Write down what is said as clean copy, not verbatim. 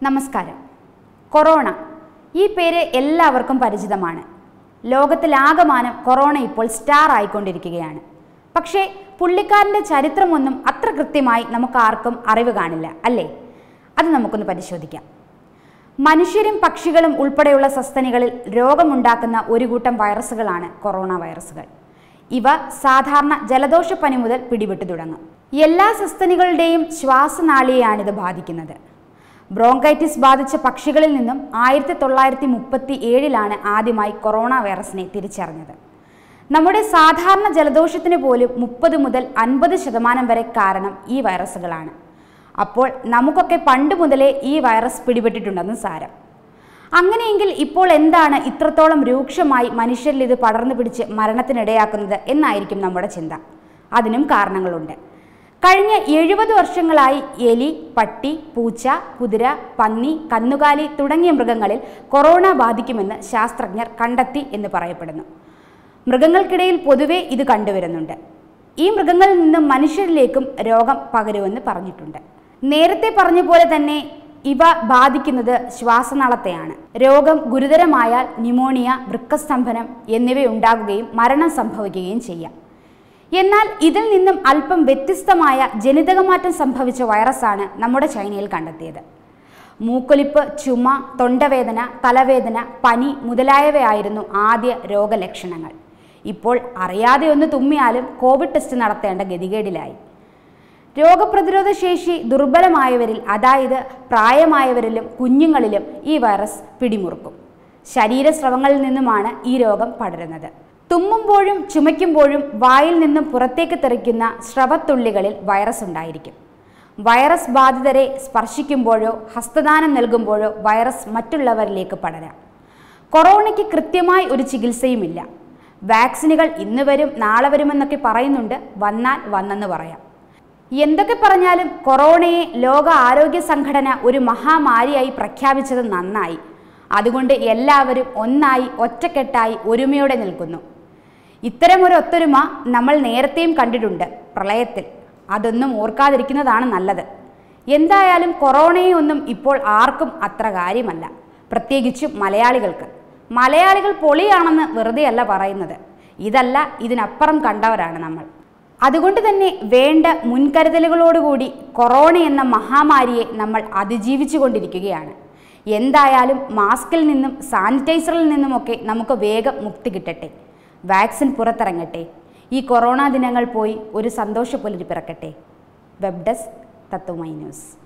നമസ്കാരം. കൊറോണ ഈ പേര് എല്ലാവർക്കും പരിചിതമാണ്. ലോകത്തിലാകമാനം കൊറോണ ഇപ്പോൾ സ്റ്റാർ ആയിക്കൊണ്ടിരിക്കുകയാണ്. പക്ഷേ പുള്ളിക്കാരൻ്റെ ചരിത്രമൊന്നും അത്ര കൃത്യമായി നമുക്കാർക്കും അറിവ് കാണില്ല, അല്ലേ? അത് നമുക്കൊന്ന് പരിശോധിക്കാം. മനുഷ്യരും പക്ഷികളും ഉൾപ്പെടെയുള്ള സസ്തനികളിൽ രോഗമുണ്ടാക്കുന്ന ഒരു കൂട്ടം വൈറസുകളാണ് കൊറോണ വൈറസുകൾ. ഇവ സാധാരണ ജലദോഷപ്പനി മുതൽ പിടിപെട്ടു തുടങ്ങും. എല്ലാ സസ്തനികളുടെയും ശ്വാസനാളിയെയാണിത് ബാധിക്കുന്നത്. ബ്രോങ്കൈറ്റിസ് ബാധിച്ച പക്ഷികളിൽ നിന്നും 1937 ആദ്യമായി കൊറോണ വൈറസിനെ തിരിച്ചറിഞ്ഞത്. നമ്മുടെ സാധാരണ ജലദോഷത്തിന് പോലും 30 മുതൽ 50% വരെ കാരണം ഈ വൈറസുകളാണ്. അപ്പോൾ നമുക്കൊക്കെ പണ്ട് മുതലേ ഈ വൈറസ് പിടിപെട്ടിട്ടുണ്ടെന്ന് സാരം. അങ്ങനെയെങ്കിൽ ഇപ്പോൾ എന്താണ് ഇത്രത്തോളം രൂക്ഷമായി മനുഷ്യരിൽ ഇത് പടർന്നു പിടിച്ച് മരണത്തിനിടയാക്കുന്നത് എന്നായിരിക്കും നമ്മുടെ ചിന്ത. അതിനും കാരണങ്ങളുണ്ട്. കഴിഞ്ഞ 70 വർഷങ്ങളായി എലി, പട്ടി, പൂച്ച, കുതിര, പന്നി, കന്നുകാലി തുടങ്ങിയ മൃഗങ്ങളിൽ കൊറോണ ബാധിക്കുമെന്ന് ശാസ്ത്രജ്ഞർ കണ്ടെത്തി എന്ന് പറയപ്പെടുന്നു. മൃഗങ്ങൾക്കിടയിൽ പൊതുവെ ഇത് കണ്ടുവരുന്നുണ്ട്. ഈ മൃഗങ്ങളിൽ നിന്നും മനുഷ്യരിലേക്കും രോഗം പകരുമെന്ന് പറഞ്ഞിട്ടുണ്ട്. നേരത്തെ പറഞ്ഞ പോലെ തന്നെ ഇവ ബാധിക്കുന്നത് ശ്വാസനാളത്തെയാണ്. രോഗം ഗുരുതരമായാൽ ന്യൂമോണിയ, വൃക്കസ്തംഭനം എന്നിവയുണ്ടാകുകയും മരണം സംഭവിക്കുകയും ചെയ്യാം. എന്നാൽ ഇതിൽ നിന്നും അല്പം വ്യത്യസ്തമായ ജനിതകമാറ്റം സംഭവിച്ച വൈറസാണ് നമ്മുടെ ചൈനയിൽ കണ്ടെത്തിയത്. മൂക്കൊലിപ്പ്, ചുമ, തൊണ്ടവേദന, തലവേദന, പനി മുതലായവയായിരുന്നു ആദ്യ രോഗലക്ഷണങ്ങൾ. ഇപ്പോൾ അറിയാതെ ഒന്ന് തുമ്മിയാലും കോവിഡ് ടെസ്റ്റ് നടത്തേണ്ട ഗതികേടിലായി. രോഗപ്രതിരോധ ശേഷി ദുർബലമായവരിൽ, അതായത് പ്രായമായവരിലും കുഞ്ഞുങ്ങളിലും ഈ വൈറസ് പിടിമുറുക്കും. ശരീരസ്രവങ്ങളിൽ നിന്നുമാണ് ഈ രോഗം പടരുന്നത്. തുമ്മുമ്പോഴും ചുമയ്ക്കുമ്പോഴും വായിൽ നിന്നും പുറത്തേക്ക് തെറിക്കുന്ന സ്രവത്തുള്ളികളിൽ വൈറസ് ഉണ്ടായിരിക്കും. വൈറസ് ബാധിതരെ സ്പർശിക്കുമ്പോഴോ ഹസ്തദാനം നൽകുമ്പോഴോ വൈറസ് മറ്റുള്ളവരിലേക്ക് പടരാം. കൊറോണയ്ക്ക് കൃത്യമായി ഒരു ചികിത്സയുമില്ല. വാക്സിനുകൾ ഇന്ന് വരും നാളെ വരുമെന്നൊക്കെ പറയുന്നുണ്ട്. വന്നാൽ വന്നെന്ന് പറയാം. എന്തൊക്കെ പറഞ്ഞാലും കൊറോണയെ ലോക ആരോഗ്യ സംഘടന ഒരു മഹാമാരിയായി പ്രഖ്യാപിച്ചത് നന്നായി. അതുകൊണ്ട് എല്ലാവരും ഒന്നായി ഒറ്റക്കെട്ടായി ഒരുമയോടെ നിൽക്കുന്നു. ഇത്തരമൊരു ഒത്തൊരുമ നമ്മൾ നേരത്തെയും കണ്ടിട്ടുണ്ട്, പ്രളയത്തിൽ. അതൊന്നും ഓർക്കാതിരിക്കുന്നതാണ് നല്ലത്. എന്തായാലും കൊറോണയൊന്നും ഇപ്പോൾ ആർക്കും അത്ര കാര്യമല്ല, പ്രത്യേകിച്ചും മലയാളികൾക്ക്. മലയാളികൾ പൊളിയാണെന്ന് വെറുതെയല്ല പറയുന്നത്. ഇതല്ല, ഇതിനപ്പുറം കണ്ടവരാണ് നമ്മൾ. അതുകൊണ്ട് തന്നെ വേണ്ട മുൻകരുതലുകളോടുകൂടി കൊറോണ എന്ന മഹാമാരിയെ നമ്മൾ അതിജീവിച്ചു കൊണ്ടിരിക്കുകയാണ്. എന്തായാലും മാസ്കിൽ നിന്നും സാനിറ്റൈസറിൽ നിന്നുമൊക്കെ നമുക്ക് വേഗം മുക്തി കിട്ടട്ടെ. വാക്സിൻ പുറത്തിറങ്ങട്ടെ. ഈ കൊറോണ ദിനങ്ങൾ പോയി ഒരു സന്തോഷ പുലരി പിറക്കട്ടെ. Web desk, Tatwamayi news.